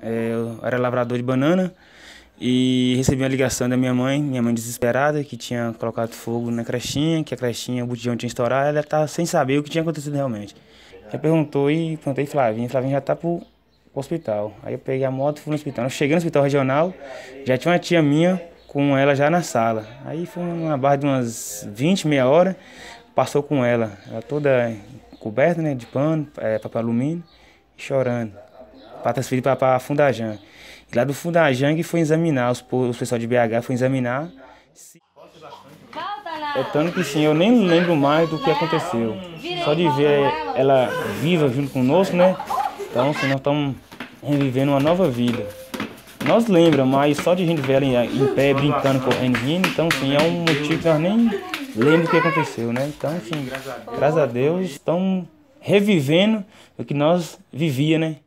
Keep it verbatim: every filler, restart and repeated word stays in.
É, eu era lavrador de banana e recebi uma ligação da minha mãe, minha mãe desesperada, que tinha colocado fogo na crechinha, que a crechinha, o botijão tinha estourado, ela estava sem saber o que tinha acontecido realmente. Ela perguntou e perguntei Flavinha, Flavinha já está pro hospital. Aí eu peguei a moto e fui no hospital. Eu cheguei no hospital regional, já tinha uma tia minha com ela já na sala. Aí foi uma barra de umas vinte, meia hora, passou com ela, ela toda coberta, né, de pano, é, papel alumínio, chorando, para transferir para a Fundajan. E lá do Fundajan que foi examinar, os, os pessoal de B H foi examinar. É tanto que sim, eu nem lembro mais do que aconteceu. Só de ver ela viva junto conosco, né? Então, assim, nós estamos revivendo uma nova vida. Nós lembramos, mas só de a gente ver ela em, em pé, brincando, correndo, rindo, então, assim, é um motivo que nós nem lembramos do que aconteceu, né? Então, assim, graças a Deus, estamos revivendo o que nós vivíamos, né?